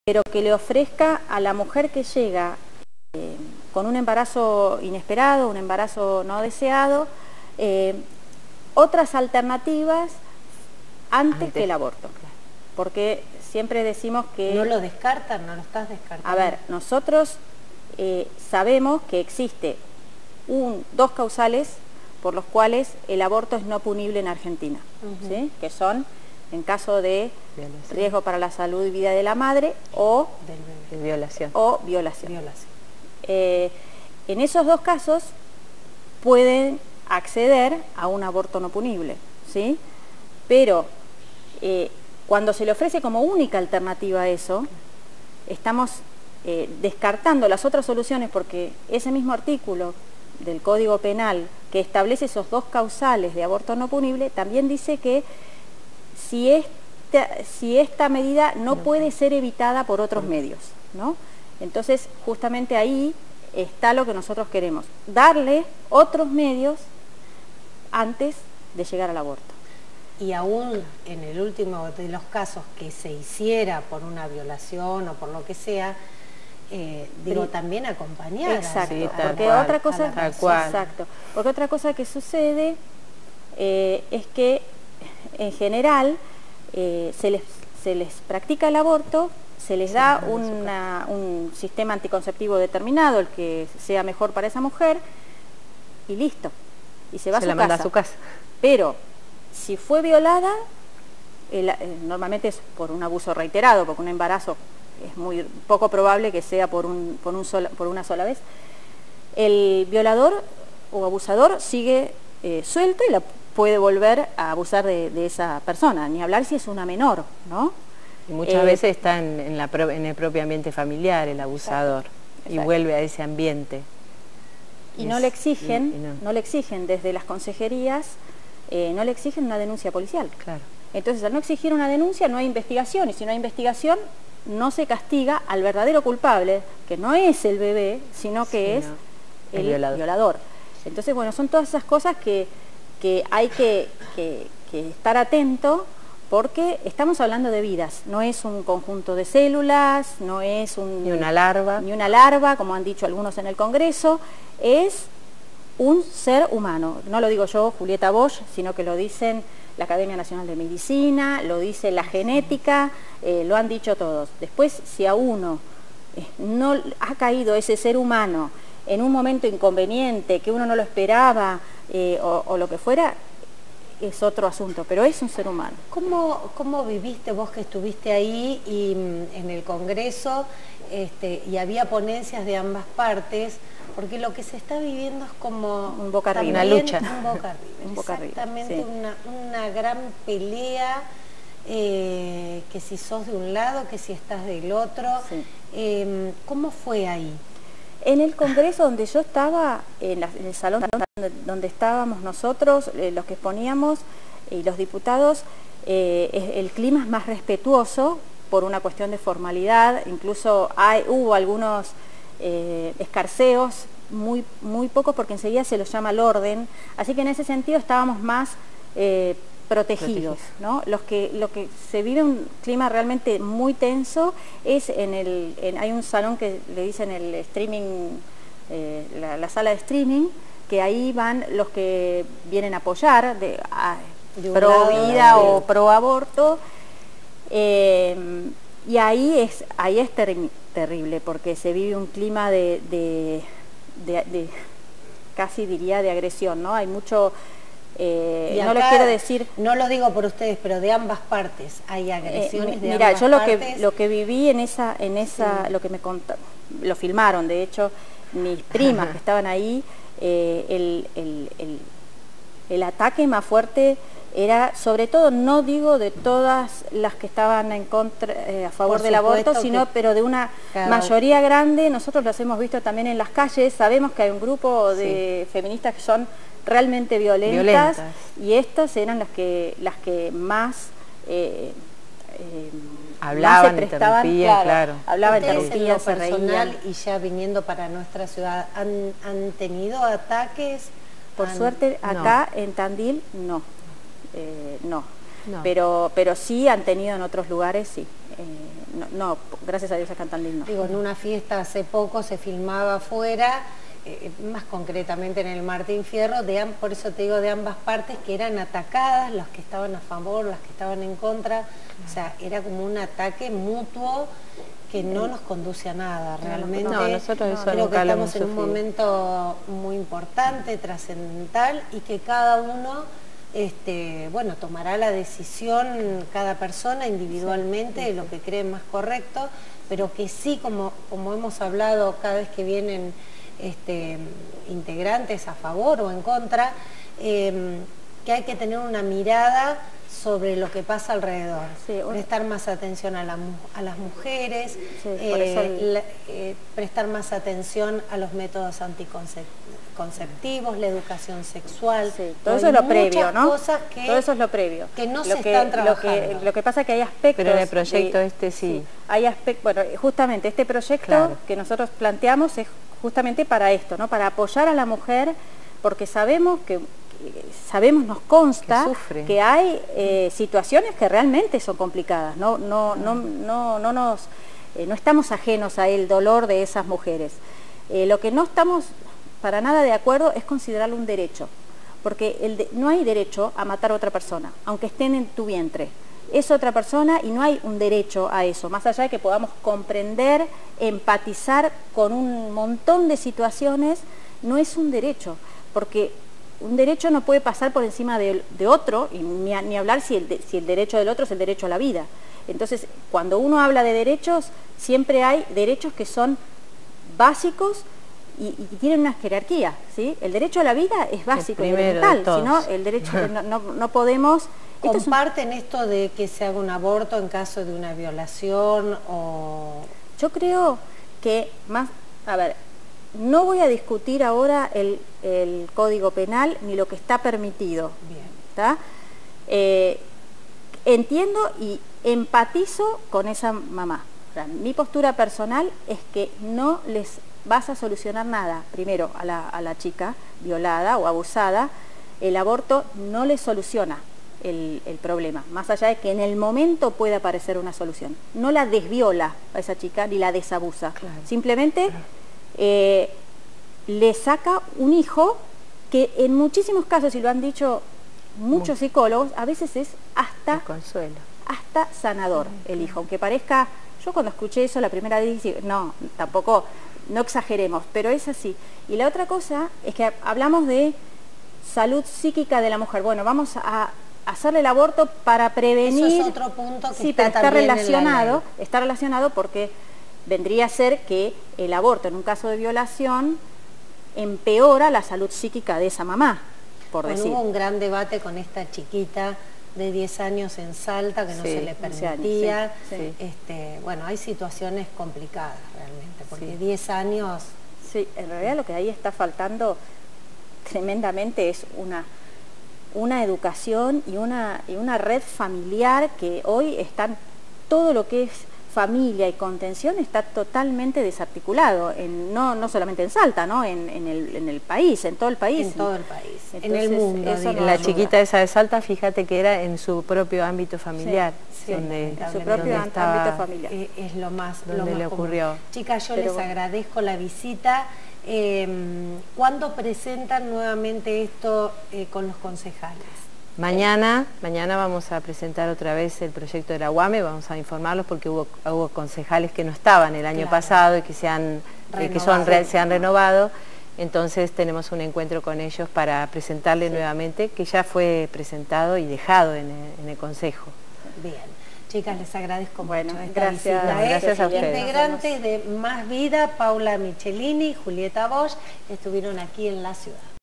pero que le ofrezca a la mujer que llega con un embarazo inesperado, un embarazo no deseado, otras alternativas antes que el aborto. Porque siempre decimos que... ¿No lo descartan? ¿No lo estás descartando? A ver, nosotros sabemos que existe dos causales por los cuales el aborto es no punible en Argentina, ¿sí? Que son en caso de riesgo para la salud y vida de la madre o violación. En esos dos casos pueden acceder a un aborto no punible, ¿sí? Pero cuando se le ofrece como única alternativa a eso, estamos descartando las otras soluciones, porque ese mismo artículo del Código Penal que establece esos dos causales de aborto no punible también dice que si esta medida no puede ser evitada por otros medios, ¿no? Entonces, justamente ahí está lo que nosotros queremos, darle otros medios antes de llegar al aborto. Y aún en el último de los casos que se hiciera por una violación o por lo que sea, también acompañar. Exacto, sí, porque otra cosa, exacto, porque otra cosa que sucede es que en general se les practica el aborto, se les da un sistema anticonceptivo determinado, el que sea mejor para esa mujer, y listo, y se va a su casa. Pero si fue violada, normalmente es por un abuso reiterado, porque un embarazo es muy poco probable que sea por una sola vez, el violador o abusador sigue suelto y la puede volver a abusar de esa persona, ni hablar si es una menor, ¿no? Y muchas veces está en el propio ambiente familiar el abusador, y vuelve a ese ambiente. Y no le exigen, no le exigen desde las consejerías, no le exigen una denuncia policial. Claro. Entonces, al no exigir una denuncia, no hay investigación, y si no hay investigación, no se castiga al verdadero culpable, que no es el bebé, sino que es el violador. Entonces, bueno, son todas esas cosas que hay que estar atento, porque estamos hablando de vidas, no es un conjunto de células, no es ni una larva, como han dicho algunos en el Congreso, es un ser humano. No lo digo yo, Julieta Bosch, sino que lo dicen la Academia Nacional de Medicina, lo dice la genética, lo han dicho todos. Después, si a uno no ha caído ese ser humano en un momento inconveniente, que uno no lo esperaba, o lo que fuera, es otro asunto, pero es un ser humano. ¿Cómo viviste vos que estuviste ahí y en el Congreso y había ponencias de ambas partes? Porque lo que se está viviendo es como un boca arriba, una lucha. Un boca arriba. Exactamente, una gran pelea, que si sos de un lado, que si estás del otro. Sí. ¿Cómo fue ahí? En el Congreso donde yo estaba, en el salón donde estábamos nosotros, los que exponíamos y los diputados, el clima es más respetuoso por una cuestión de formalidad. Incluso hubo algunos escarceos, muy pocos, porque enseguida se los llama al orden, así que en ese sentido estábamos más protegidos, ¿no? Lo que se vive un clima realmente muy tenso es hay un salón que le dicen el streaming, la sala de streaming, que ahí van los que vienen a apoyar pro vida o pro aborto, y ahí es terrible, porque se vive un clima de casi diría de agresión, ¿no? Hay mucho, no lo quiero decir... No lo digo por ustedes, pero de ambas partes hay agresiones de mira, ambas yo partes. lo que viví en esa lo que me contaron, lo filmaron, de hecho, mis primas que estaban ahí, el ataque más fuerte era, sobre todo, no digo de todas las que estaban en contra, a favor del aborto, sino pero de una mayoría grande. Nosotros los hemos visto también en las calles, sabemos que hay un grupo de feministas que son realmente violentas, y estas eran las que más hablaban, más se prestaban, hablaban, interrumpían, se reían. Y ya viniendo para nuestra ciudad, ¿han tenido ataques? Por suerte acá en Tandil no. No. Pero sí han tenido en otros lugares, sí. no, gracias a Dios acá en Tandil no. Digo, en una fiesta hace poco se filmaba afuera, más concretamente en el Martín Fierro, por eso te digo de ambas partes, que eran atacadas, los que estaban a favor, las que estaban en contra, o sea, era como un ataque mutuo que no nos conduce a nada, realmente. No, nosotros eso creo nunca que lo estamos hemos en un sufrido. momento muy importante, trascendental, y que cada uno, bueno, tomará la decisión, cada persona individualmente, de lo que cree más correcto, pero que sí, como hemos hablado cada vez que vienen integrantes a favor o en contra, que hay que tener una mirada sobre lo que pasa alrededor, prestar más atención a las mujeres, prestar más atención a los métodos anticonceptivos, la educación sexual. Todo eso es lo previo, ¿no? Cosas que, todo eso es lo previo. Que no se están trabajando. Lo que pasa es que hay aspectos... Pero en el proyecto sí. Hay aspectos, bueno, justamente este proyecto que nosotros planteamos es justamente para esto, ¿no? Para apoyar a la mujer, porque nos consta que hay situaciones que realmente son complicadas, no estamos ajenos a el dolor de esas mujeres. Lo que no estamos para nada de acuerdo es considerarlo un derecho, porque no hay derecho a matar a otra persona, aunque estén en tu vientre. Es otra persona y no hay un derecho a eso, más allá de que podamos comprender, empatizar con un montón de situaciones, no es un derecho, porque un derecho no puede pasar por encima de otro, y ni hablar si el derecho del otro es el derecho a la vida. Entonces, cuando uno habla de derechos, siempre hay derechos que son básicos y tienen una jerarquía, ¿sí? El derecho a la vida es básico y elemental, si no, el derecho no podemos... ¿Comparten esto de que se haga un aborto en caso de una violación o...? Yo creo que no voy a discutir ahora el Código Penal ni lo que está permitido. Bien. ¿Tá? Entiendo y empatizo con esa mamá. O sea, mi postura personal es que no les vas a solucionar nada. Primero, a la chica violada o abusada, el aborto no le soluciona el problema, más allá de que en el momento pueda aparecer una solución. No la desviola a esa chica ni la desabusa. Claro. Simplemente le saca un hijo que en muchísimos casos, y lo han dicho muchos psicólogos, a veces es hasta sanador el hijo, aunque parezca... Yo cuando escuché eso la primera vez dije, no, tampoco, no exageremos, pero es así. Y la otra cosa es que hablamos de salud psíquica de la mujer. Bueno, vamos a hacerle el aborto para prevenir... Eso es otro punto que está relacionado porque vendría a ser que el aborto en un caso de violación empeora la salud psíquica de esa mamá, por decir. Hubo un gran debate con esta chiquita de 10 años en Salta que no se le permitía. Bueno, hay situaciones complicadas realmente, porque 10 años... Sí, en realidad lo que ahí está faltando tremendamente es una educación y una red familiar que hoy están, todo lo que es familia y contención está totalmente desarticulado, no solamente en Salta, ¿no? en el país, en todo el país. En todo el país, entonces, en el mundo. La chiquita esa de Salta, fíjate que era en su propio ámbito familiar. En su propio ámbito familiar. Es lo más donde le ocurrió. Chicas, yo les agradezco la visita. ¿Cuándo presentan nuevamente esto con los concejales? Mañana vamos a presentar otra vez el proyecto de la UAME, vamos a informarlos porque hubo concejales que no estaban el año pasado y que se han renovado, entonces tenemos un encuentro con ellos para presentarle nuevamente, que ya fue presentado y dejado en el Consejo. Bien, chicas, les agradezco mucho esta gracias, visita. Gracias a ustedes. Integrantes de Más Vida, Paula Michelini y Julieta Bosch, estuvieron aquí en la ciudad.